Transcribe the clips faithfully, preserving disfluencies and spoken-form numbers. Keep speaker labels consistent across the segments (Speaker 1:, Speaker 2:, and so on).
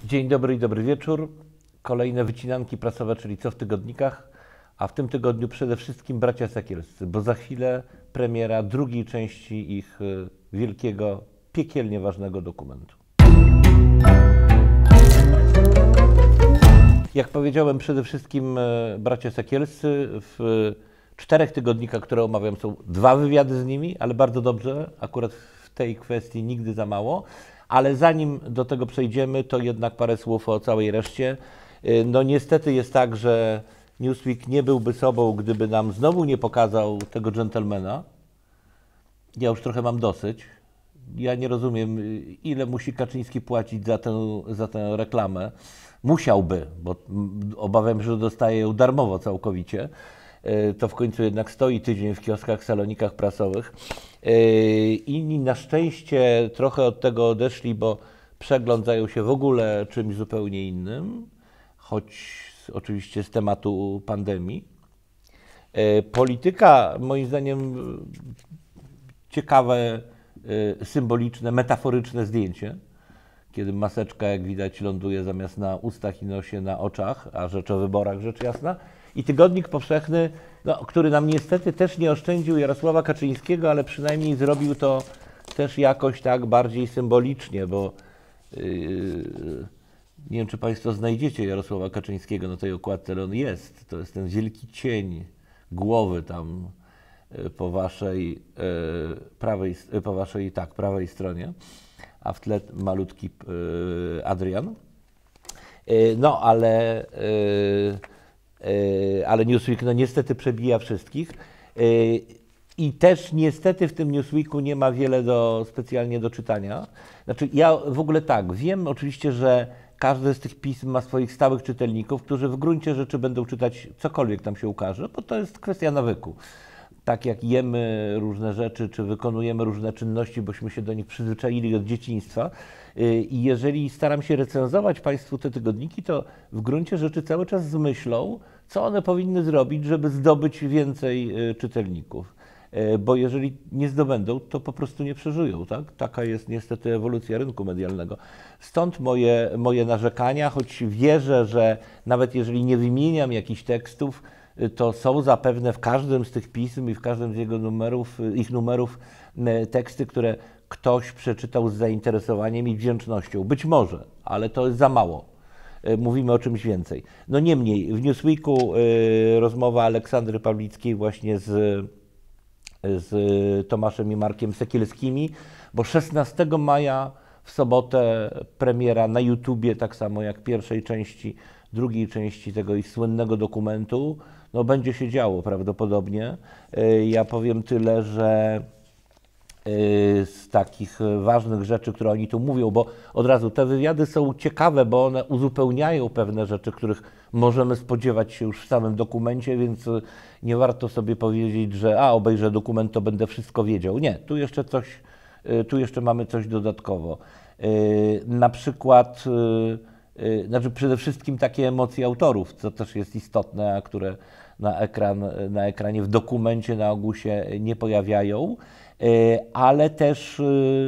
Speaker 1: Dzień dobry i dobry wieczór. Kolejne wycinanki prasowe, czyli co w tygodnikach, a w tym tygodniu przede wszystkim bracia Sekielscy, bo za chwilę premiera drugiej części ich wielkiego, piekielnie ważnego dokumentu. Jak powiedziałem, przede wszystkim bracia Sekielscy. W czterech tygodnikach, które omawiam, są dwa wywiady z nimi, ale bardzo dobrze, akurat w tej kwestii nigdy za mało. Ale zanim do tego przejdziemy, to jednak parę słów o całej reszcie. No niestety jest tak, że Newsweek nie byłby sobą, gdyby nam znowu nie pokazał tego dżentelmena. Ja już trochę mam dosyć. Ja nie rozumiem, ile musi Kaczyński płacić za tę, za tę reklamę. Musiałby, bo obawiam się, że dostaje ją darmowo całkowicie. To w końcu jednak stoi tydzień w kioskach, salonikach prasowych. Inni na szczęście trochę od tego odeszli, bo przeglądają się w ogóle czymś zupełnie innym, choć oczywiście z tematu pandemii. Polityka, moim zdaniem, ciekawe, symboliczne, metaforyczne zdjęcie, kiedy maseczka, jak widać, ląduje zamiast na ustach i nosie na oczach, a rzecz o wyborach, rzecz jasna. I Tygodnik Powszechny, no, który nam niestety też nie oszczędził Jarosława Kaczyńskiego, ale przynajmniej zrobił to też jakoś tak bardziej symbolicznie, bo yy, nie wiem, czy Państwo znajdziecie Jarosława Kaczyńskiego na tej okładce, ale on jest. To jest ten wielki cień głowy tam yy, po waszej yy, prawej, yy, po waszej, tak, prawej stronie, a w tle malutki yy, Adrian. Yy, no, ale... Yy, ale Newsweek no niestety przebija wszystkich i też niestety w tym Newsweeku nie ma wiele do, specjalnie do czytania. Znaczy ja w ogóle tak, wiem oczywiście, że każdy z tych pism ma swoich stałych czytelników, którzy w gruncie rzeczy będą czytać cokolwiek tam się ukaże, bo to jest kwestia nawyku. Tak jak jemy różne rzeczy, czy wykonujemy różne czynności, bośmy się do nich przyzwyczaili od dzieciństwa. I jeżeli staram się recenzować Państwu te tygodniki, to w gruncie rzeczy cały czas z myślą, co one powinny zrobić, żeby zdobyć więcej czytelników. Bo jeżeli nie zdobędą, to po prostu nie przeżyją. Tak? Taka jest niestety ewolucja rynku medialnego. Stąd moje, moje narzekania, choć wierzę, że nawet jeżeli nie wymieniam jakichś tekstów, to są zapewne w każdym z tych pism i w każdym z jego numerów, ich numerów teksty, które ktoś przeczytał z zainteresowaniem i wdzięcznością. Być może, ale to jest za mało. Mówimy o czymś więcej. No niemniej, w Newsweeku y, rozmowa Aleksandry Pawlickiej właśnie z, z Tomaszem i Markiem Sekielskimi, bo szesnastego maja w sobotę premiera na YouTubie, tak samo jak pierwszej części, drugiej części tego ich słynnego dokumentu. No będzie się działo prawdopodobnie. Y, ja powiem tyle, że z takich ważnych rzeczy, które oni tu mówią, bo od razu te wywiady są ciekawe, bo one uzupełniają pewne rzeczy, których możemy spodziewać się już w samym dokumencie, więc nie warto sobie powiedzieć, że a, obejrzę dokument, to będę wszystko wiedział. Nie, tu jeszcze coś, tu jeszcze mamy coś dodatkowo. Na przykład, znaczy przede wszystkim takie emocje autorów, co też jest istotne, a które na, ekran, na ekranie w dokumencie na ogół się nie pojawiają. Ale też,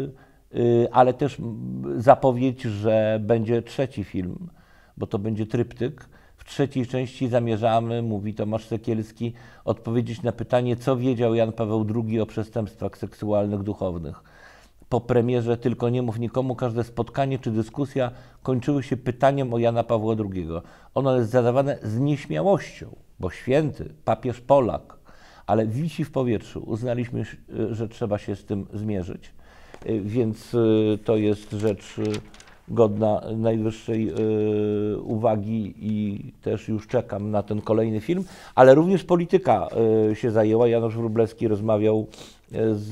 Speaker 1: ale też zapowiedź, że będzie trzeci film, bo to będzie tryptyk. W trzeciej części zamierzamy, mówi Tomasz Sekielski, odpowiedzieć na pytanie, co wiedział Jan Paweł drugi o przestępstwach seksualnych duchownych. Po premierze Tylko nie mów nikomu każde spotkanie czy dyskusja kończyły się pytaniem o Jana Pawła drugiego. Ono jest zadawane z nieśmiałością, bo święty, papież Polak, ale wisi w powietrzu. Uznaliśmy, że trzeba się z tym zmierzyć, więc to jest rzecz godna najwyższej uwagi i też już czekam na ten kolejny film, ale również polityka się zajęła. Janusz Wróblewski rozmawiał z,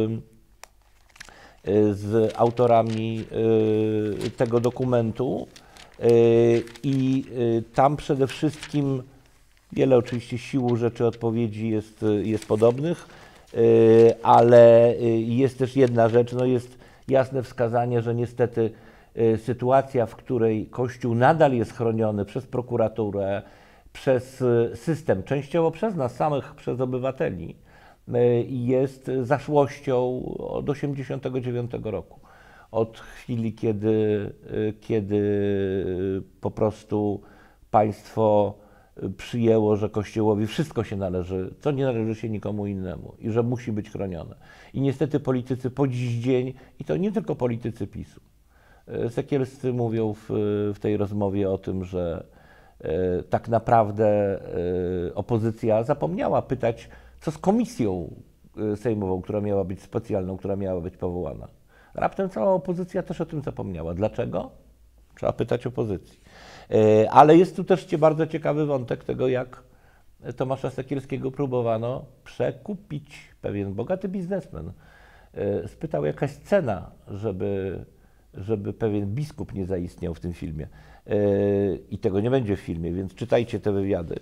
Speaker 1: z autorami tego dokumentu i tam przede wszystkim wiele oczywiście siłą rzeczy odpowiedzi jest, jest podobnych, ale jest też jedna rzecz, no jest jasne wskazanie, że niestety sytuacja, w której Kościół nadal jest chroniony przez prokuraturę, przez system, częściowo przez nas samych, przez obywateli, jest zaszłością od osiemdziesiątego dziewiątego roku. od chwili, kiedy, kiedy po prostu państwo przyjęło, że Kościołowi wszystko się należy, co nie należy się nikomu innemu i że musi być chronione. I niestety politycy po dziś dzień, i to nie tylko politycy PiSu, Sekielscy mówią w, w tej rozmowie o tym, że e, tak naprawdę e, opozycja zapomniała pytać, co z komisją sejmową, która miała być specjalną, która miała być powołana. Raptem cała opozycja też o tym zapomniała. Dlaczego? Trzeba pytać opozycji. E, ale jest tu też bardzo ciekawy wątek tego, jak Tomasza Sekielskiego próbowano przekupić. Pewien bogaty biznesmen e, spytał, jaka jest cena, żeby żeby pewien biskup nie zaistniał w tym filmie. Yy, I tego nie będzie w filmie, więc czytajcie te wywiady.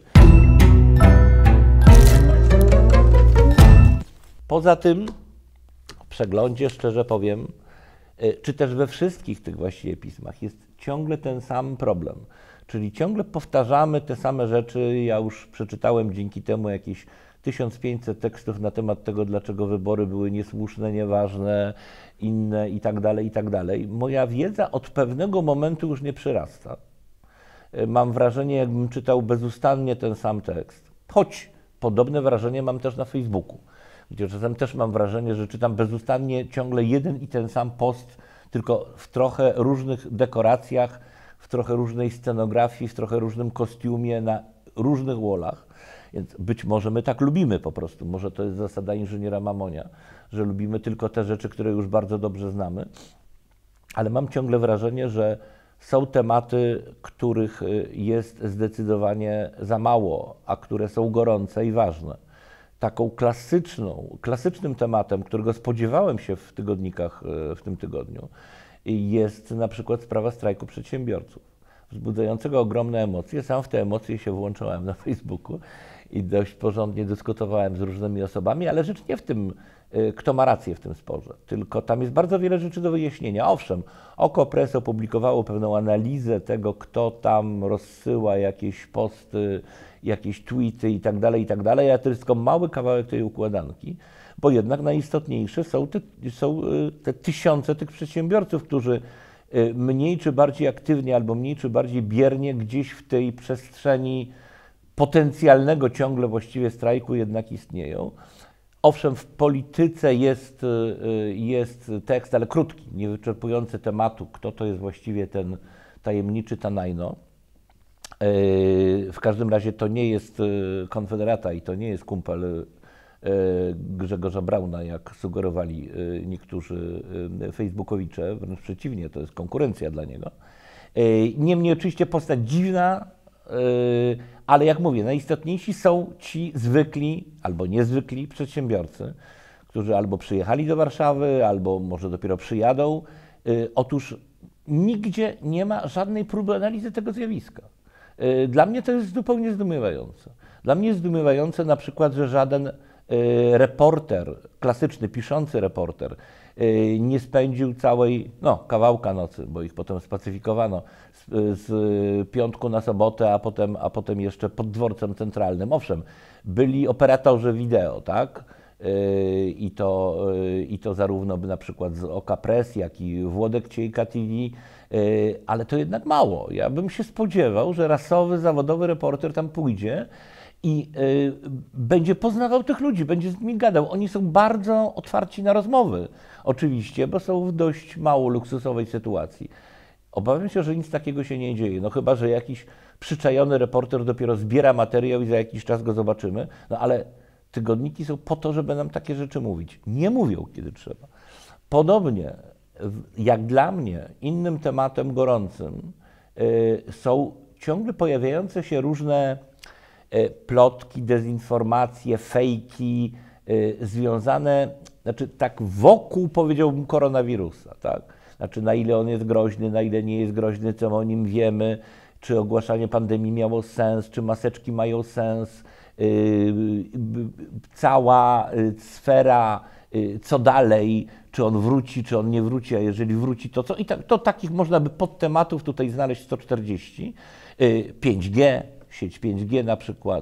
Speaker 1: Poza tym w przeglądzie, szczerze powiem, yy, czy też we wszystkich tych właściwie pismach jest ciągle ten sam problem. Czyli ciągle powtarzamy te same rzeczy. Ja już przeczytałem dzięki temu jakieś tysiąc pięćset tekstów na temat tego, dlaczego wybory były niesłuszne, nieważne, inne i tak dalej, i tak dalej. Moja wiedza od pewnego momentu już nie przyrasta. Mam wrażenie, jakbym czytał bezustannie ten sam tekst. Choć podobne wrażenie mam też na Facebooku, gdzie czasem też mam wrażenie, że czytam bezustannie ciągle jeden i ten sam post, tylko w trochę różnych dekoracjach, w trochę różnej scenografii, w trochę różnym kostiumie, na różnych wallach. Więc być może my tak lubimy po prostu, może to jest zasada inżyniera Mamonia, że lubimy tylko te rzeczy, które już bardzo dobrze znamy, ale mam ciągle wrażenie, że są tematy, których jest zdecydowanie za mało, a które są gorące i ważne. Taką klasyczną, klasycznym tematem, którego spodziewałem się w tygodnikach w tym tygodniu, jest na przykład sprawa strajku przedsiębiorców, wzbudzającego ogromne emocje. Sam w te emocje się włączałem na Facebooku i dość porządnie dyskutowałem z różnymi osobami, ale rzecz nie w tym, kto ma rację w tym sporze, tylko tam jest bardzo wiele rzeczy do wyjaśnienia. Owszem, Okopres opublikowało pewną analizę tego, kto tam rozsyła jakieś posty, jakieś tweety i tak dalej, i tak dalej, a to jest tylko mały kawałek tej układanki, bo jednak najistotniejsze są te, są te tysiące tych przedsiębiorców, którzy mniej czy bardziej aktywnie albo mniej czy bardziej biernie gdzieś w tej przestrzeni potencjalnego ciągle właściwie strajku jednak istnieją. Owszem, w polityce jest, jest tekst, ale krótki, niewyczerpujący tematu, kto to jest właściwie ten tajemniczy Tanajno. W każdym razie to nie jest konfederata i to nie jest kumpel Grzegorza Brauna, jak sugerowali niektórzy facebookowicze, wręcz przeciwnie, to jest konkurencja dla niego. Niemniej oczywiście postać dziwna, ale jak mówię, najistotniejsi są ci zwykli albo niezwykli przedsiębiorcy, którzy albo przyjechali do Warszawy, albo może dopiero przyjadą. Otóż nigdzie nie ma żadnej próby analizy tego zjawiska. Dla mnie to jest zupełnie zdumiewające. Dla mnie jest zdumiewające na przykład, że żaden reporter, klasyczny, piszący reporter, nie spędził całej, no, kawałka nocy, bo ich potem spacyfikowano, z, z piątku na sobotę, a potem, a potem jeszcze pod dworcem centralnym. Owszem, byli operatorzy wideo, tak? I to, i to zarówno na przykład z Okopres, jak i Włodek Ciejka T V, ale to jednak mało. Ja bym się spodziewał, że rasowy, zawodowy reporter tam pójdzie i y, będzie poznawał tych ludzi, będzie z nimi gadał. Oni są bardzo otwarci na rozmowy, oczywiście, bo są w dość mało luksusowej sytuacji. Obawiam się, że nic takiego się nie dzieje, no chyba że jakiś przyczajony reporter dopiero zbiera materiał i za jakiś czas go zobaczymy, no ale tygodniki są po to, żeby nam takie rzeczy mówić. Nie mówią, kiedy trzeba. Podobnie, jak dla mnie, innym tematem gorącym y, są ciągle pojawiające się różne plotki, dezinformacje, fejki y, związane, znaczy tak wokół, powiedziałbym, koronawirusa, tak? Znaczy na ile on jest groźny, na ile nie jest groźny, co my o nim wiemy, czy ogłaszanie pandemii miało sens, czy maseczki mają sens, y, y, cała y, sfera, y, co dalej, czy on wróci, czy on nie wróci, a jeżeli wróci, to co? I tak, to takich można by podtematów tutaj znaleźć sto czterdzieści. Y, pięć G, sieć pięć G na przykład,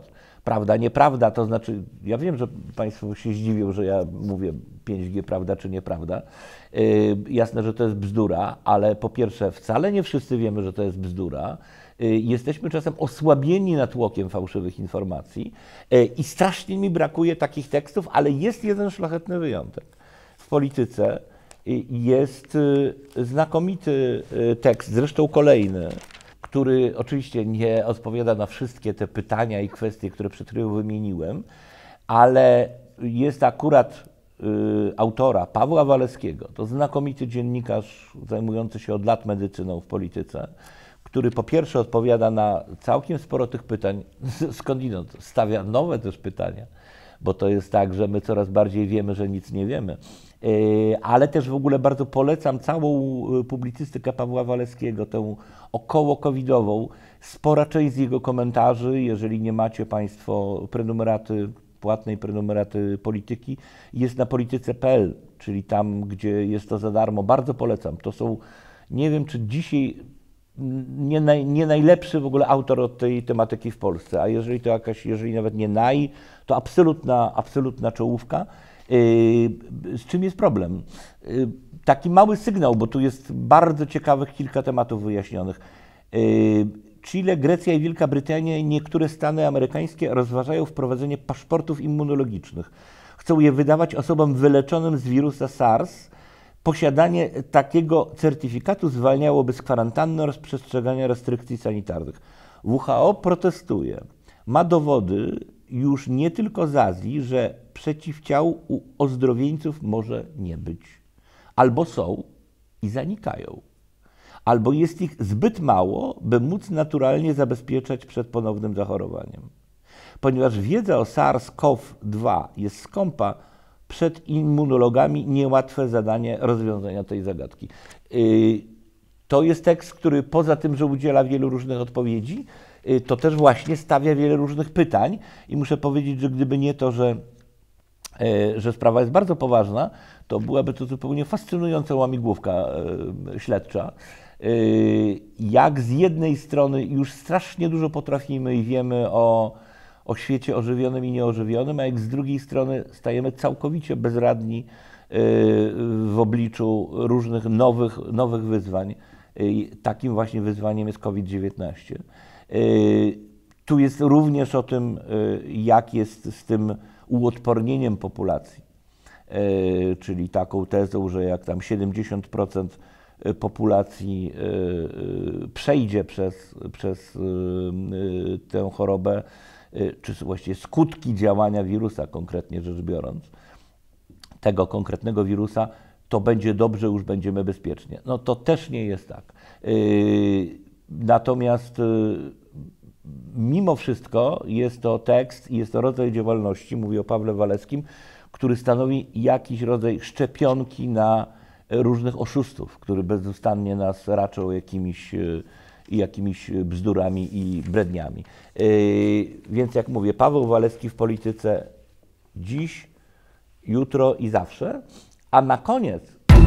Speaker 1: Prawda, nieprawda, to znaczy, ja wiem, że Państwo się zdziwią, że ja mówię pięć G prawda czy nieprawda. Yy, jasne, że to jest bzdura, ale po pierwsze wcale nie wszyscy wiemy, że to jest bzdura. Yy, jesteśmy czasem osłabieni natłokiem fałszywych informacji yy, i strasznie mi brakuje takich tekstów, ale jest jeden szlachetny wyjątek. W polityce yy, jest yy, znakomity yy, tekst, zresztą kolejny, który oczywiście nie odpowiada na wszystkie te pytania i kwestie, które przed chwilą wymieniłem, ale jest akurat y, autora Pawła Waleskiego, to znakomity dziennikarz zajmujący się od lat medycyną w polityce, który po pierwsze odpowiada na całkiem sporo tych pytań, skądinąd stawia nowe też pytania, bo to jest tak, że my coraz bardziej wiemy, że nic nie wiemy. Ale też w ogóle bardzo polecam całą publicystykę Pawła Waleskiego, tę około covidową. Spora część z jego komentarzy, jeżeli nie macie Państwo prenumeraty, płatnej prenumeraty Polityki, jest na polityce kropka p l, czyli tam, gdzie jest to za darmo. Bardzo polecam. To są, nie wiem, czy dzisiaj nie, naj, nie najlepszy w ogóle autor od tej tematyki w Polsce, a jeżeli to jakaś, jeżeli nawet nie naj, to absolutna, absolutna czołówka. Z czym jest problem? Taki mały sygnał, bo tu jest bardzo ciekawych kilka tematów wyjaśnionych. Chile, Grecja i Wielka Brytania i niektóre stany amerykańskie rozważają wprowadzenie paszportów immunologicznych. Chcą je wydawać osobom wyleczonym z wirusa SARS. Posiadanie takiego certyfikatu zwalniałoby z kwarantanny oraz przestrzegania restrykcji sanitarnych. W H O protestuje. Ma dowody już nie tylko z Azji, że przeciwciał u ozdrowieńców może nie być. Albo są i zanikają. Albo jest ich zbyt mało, by móc naturalnie zabezpieczać przed ponownym zachorowaniem. Ponieważ wiedza o SARS-CoV dwa jest skąpa, przed immunologami niełatwe zadanie rozwiązania tej zagadki. To jest tekst, który poza tym, że udziela wielu różnych odpowiedzi, to też właśnie stawia wiele różnych pytań i muszę powiedzieć, że gdyby nie to, że, że sprawa jest bardzo poważna, to byłaby to zupełnie fascynująca łamigłówka śledcza. Jak z jednej strony już strasznie dużo potrafimy i wiemy o, o świecie ożywionym i nieożywionym, a jak z drugiej strony stajemy całkowicie bezradni w obliczu różnych nowych, nowych wyzwań. Takim właśnie wyzwaniem jest COVID dziewiętnaście. Tu jest również o tym, jak jest z tym uodpornieniem populacji, czyli taką tezą, że jak tam siedemdziesiąt procent populacji przejdzie przez, przez tę chorobę, czy właściwie skutki działania wirusa, konkretnie rzecz biorąc, tego konkretnego wirusa, to będzie dobrze, już będziemy bezpiecznie. No to też nie jest tak. Natomiast mimo wszystko jest to tekst i jest to rodzaj działalności, mówię o Pawle Waleskim, który stanowi jakiś rodzaj szczepionki na różnych oszustów, który bezustannie nas raczą jakimiś, jakimiś bzdurami i bredniami. Więc jak mówię, Paweł Waleski w polityce dziś, jutro i zawsze. A na koniec,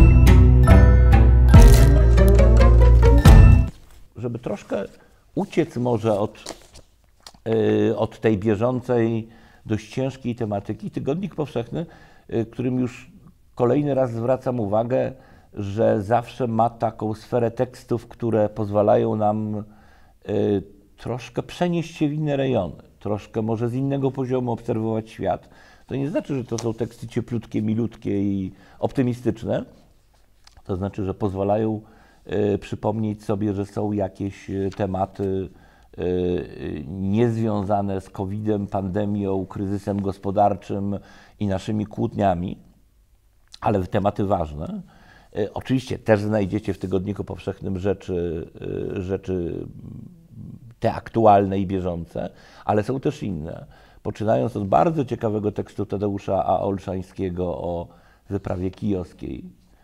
Speaker 1: żeby troszkę uciec może od, yy, od tej bieżącej, dość ciężkiej tematyki, Tygodnik Powszechny, yy, którym już kolejny raz zwracam uwagę, że zawsze ma taką sferę tekstów, które pozwalają nam yy, troszkę przenieść się w inne rejony, troszkę może z innego poziomu obserwować świat. To nie znaczy, że to są teksty cieplutkie, milutkie i optymistyczne. To znaczy, że pozwalają y, przypomnieć sobie, że są jakieś tematy y, niezwiązane z kowidem, pandemią, kryzysem gospodarczym i naszymi kłótniami, ale tematy ważne. Y, oczywiście też znajdziecie w Tygodniku Powszechnym rzeczy, y, rzeczy te aktualne i bieżące, ale są też inne. Poczynając od bardzo ciekawego tekstu Tadeusza A. Olszańskiego o wyprawie kijowskiej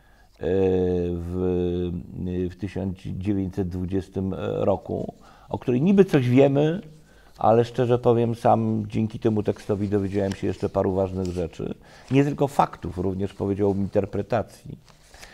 Speaker 1: w, w tysiąc dziewięćset dwudziestym roku, o której niby coś wiemy, ale szczerze powiem, sam dzięki temu tekstowi dowiedziałem się jeszcze paru ważnych rzeczy. Nie tylko faktów, również powiedziałbym interpretacji.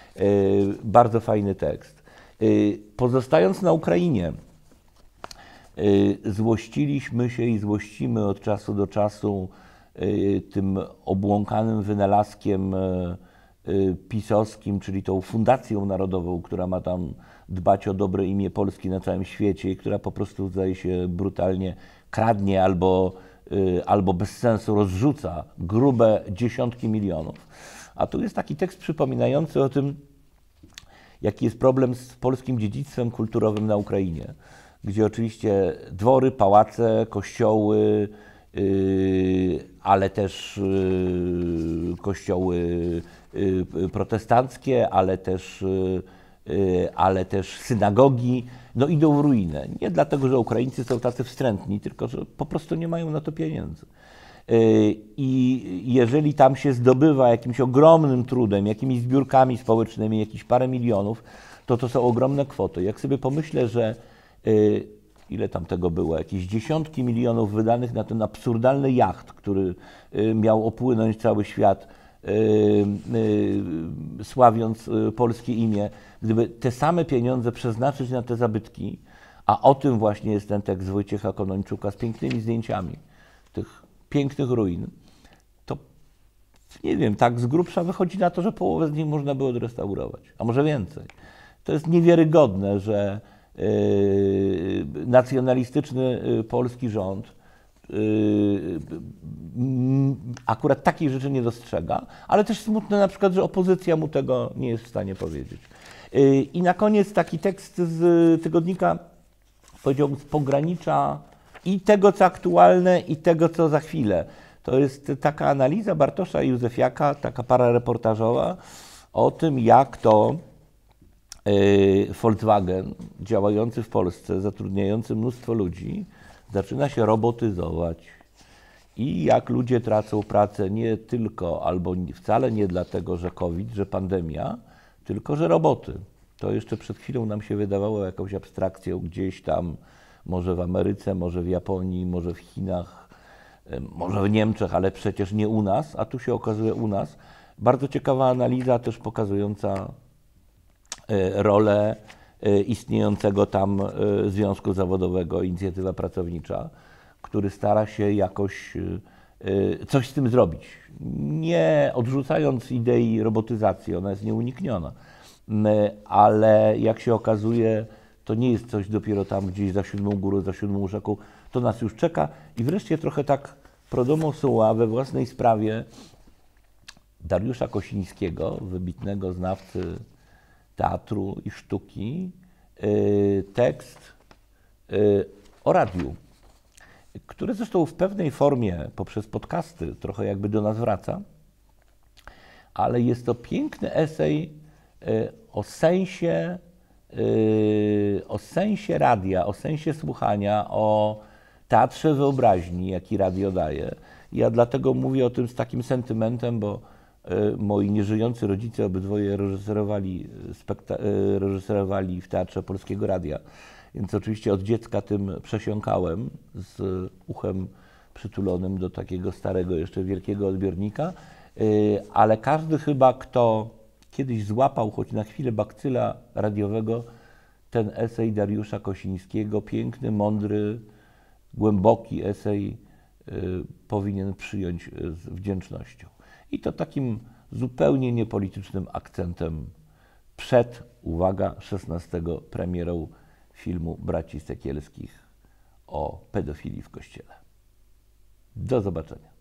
Speaker 1: Bardzo fajny tekst. Pozostając na Ukrainie, Złościliśmy się i złościmy od czasu do czasu tym obłąkanym wynalazkiem pisowskim, czyli tą Fundacją Narodową, która ma tam dbać o dobre imię Polski na całym świecie i która po prostu, zdaje się, brutalnie kradnie albo, albo bez sensu rozrzuca grube dziesiątki milionów. A tu jest taki tekst przypominający o tym, jaki jest problem z polskim dziedzictwem kulturowym na Ukrainie, gdzie oczywiście dwory, pałace, kościoły, yy, ale też yy, kościoły yy, protestanckie, ale też, yy, ale też synagogi, no idą w ruinę. Nie dlatego, że Ukraińcy są tacy wstrętni, tylko że po prostu nie mają na to pieniędzy. I jeżeli tam się zdobywa jakimś ogromnym trudem, jakimiś zbiórkami społecznymi, jakieś parę milionów, to to są ogromne kwoty. Jak sobie pomyślę, że y, ile tam tego było, jakieś dziesiątki milionów wydanych na ten absurdalny jacht, który y, miał opłynąć cały świat, y, y, sławiąc y, polskie imię, gdyby te same pieniądze przeznaczyć na te zabytki, a o tym właśnie jest ten tekst Wojciecha Konończuka z pięknymi zdjęciami tych pięknych ruin, to nie wiem, tak z grubsza wychodzi na to, że połowę z nich można by odrestaurować, a może więcej. To jest niewiarygodne, że yy, nacjonalistyczny yy, polski rząd yy, yy, akurat takich rzeczy nie dostrzega, ale też smutne na przykład, że opozycja mu tego nie jest w stanie powiedzieć. Yy, I na koniec taki tekst z tygodnika, powiedziałbym, z pogranicza i tego, co aktualne, i tego, co za chwilę. To jest taka analiza Bartosza Józefiaka, taka parareportażowa, o tym, jak to yy, Volkswagen, działający w Polsce, zatrudniający mnóstwo ludzi, zaczyna się robotyzować. I jak ludzie tracą pracę nie tylko, albo wcale nie dlatego, że COVID, że pandemia, tylko że roboty. To jeszcze przed chwilą nam się wydawało jakąś abstrakcją gdzieś tam, może w Ameryce, może w Japonii, może w Chinach, może w Niemczech, ale przecież nie u nas, a tu się okazuje u nas. Bardzo ciekawa analiza też pokazująca rolę istniejącego tam Związku Zawodowego, Inicjatywa Pracownicza, który stara się jakoś coś z tym zrobić. Nie odrzucając idei robotyzacji, ona jest nieunikniona, ale jak się okazuje, to nie jest coś dopiero tam gdzieś za siódmą górą, za siódmą rzeką, to nas już czeka. I wreszcie trochę tak pro domo sua we własnej sprawie Dariusza Kosińskiego, wybitnego znawcy teatru i sztuki, tekst o radiu, który zresztą w pewnej formie poprzez podcasty trochę jakby do nas wraca, ale jest to piękny esej o sensie o sensie radia, o sensie słuchania, o teatrze wyobraźni, jaki radio daje. Ja dlatego mówię o tym z takim sentymentem, bo moi nieżyjący rodzice obydwoje reżyserowali, reżyserowali w Teatrze Polskiego Radia, więc oczywiście od dziecka tym przesiąkałem z uchem przytulonym do takiego starego, jeszcze wielkiego odbiornika, ale każdy chyba, kto kiedyś złapał choć na chwilę bakcyla radiowego, ten esej Dariusza Kosińskiego, piękny, mądry, głęboki esej, y, powinien przyjąć z wdzięcznością. I to takim zupełnie niepolitycznym akcentem przed, uwaga, szesnastego premierą filmu Braci Sekielskich o pedofilii w Kościele. Do zobaczenia.